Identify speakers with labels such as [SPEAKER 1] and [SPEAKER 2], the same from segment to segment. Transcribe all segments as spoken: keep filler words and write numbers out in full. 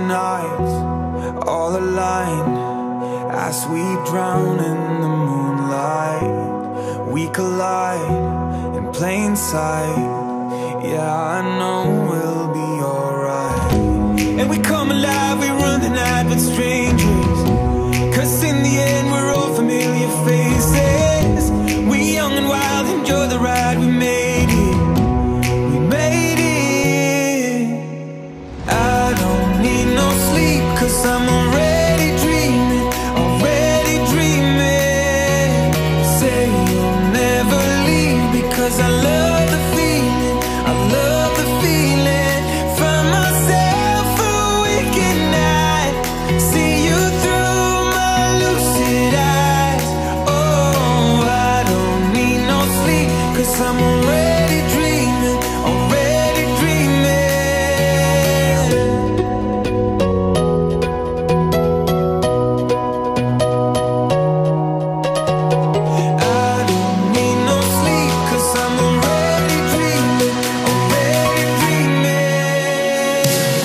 [SPEAKER 1] nights all aligned as we drown in the moonlight. We collide in plain sight. Yeah, I know we'll be alright. And we come alive, we run the night with strangers, 'cause in the end we're all familiar faces. We young and wild, enjoy the ride, we made it. We made it. I don't need no sleep, 'cause I'm already dreaming, already dreaming. Say you'll never leave, because I love the feeling, I love the feeling. Find myself awake at night, see you through my lucid eyes. Oh, I don't need no sleep, 'cause I'm already dreaming, already dreaming. I don't need no sleep, 'cause I'm already dreaming, already dreaming.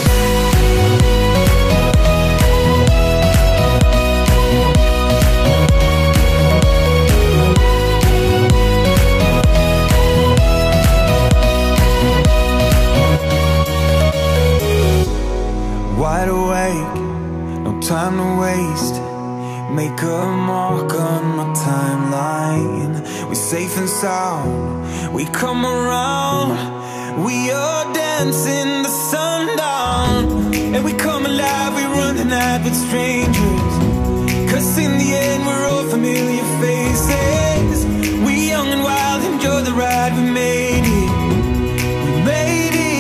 [SPEAKER 1] Wide awake, no time to waste. Make a mark on my timeline. We're safe and sound, we come around. We are dancing the sundown. And we come alive, we run the night with strangers, 'cause in the end we're all familiar faces. We young and wild, enjoy the ride, we made it. We made it.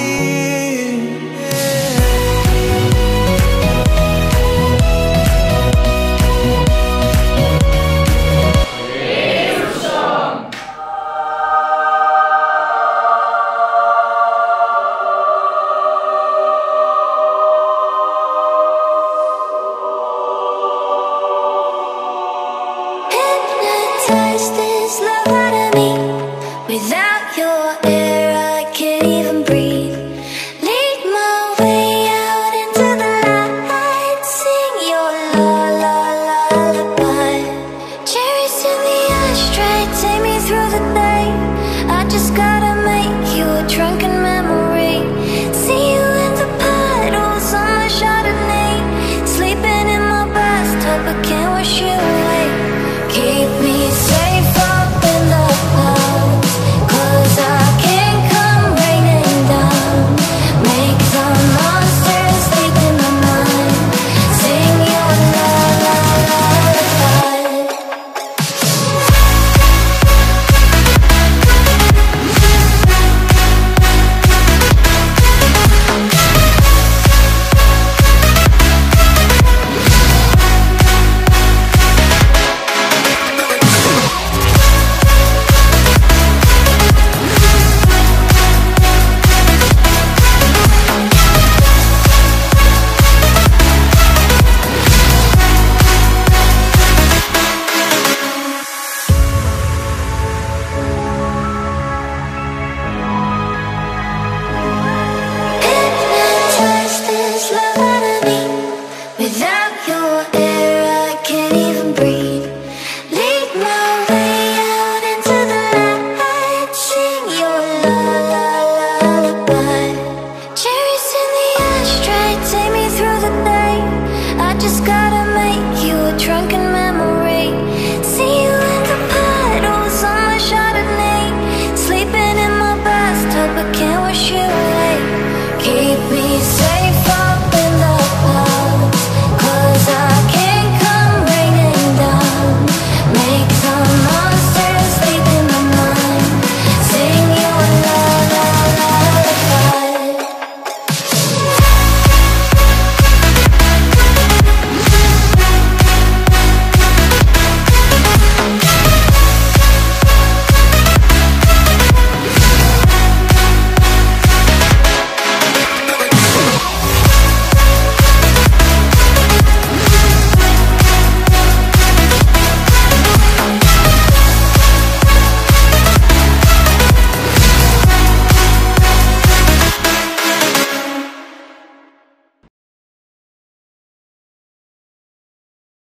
[SPEAKER 2] Hypnotize this love out of me. Without your air, I can't even breathe. Lead my way out into the light. Sing your la la lullaby. Cherries in the ashtray, take me through the day. I just gotta make you a drunk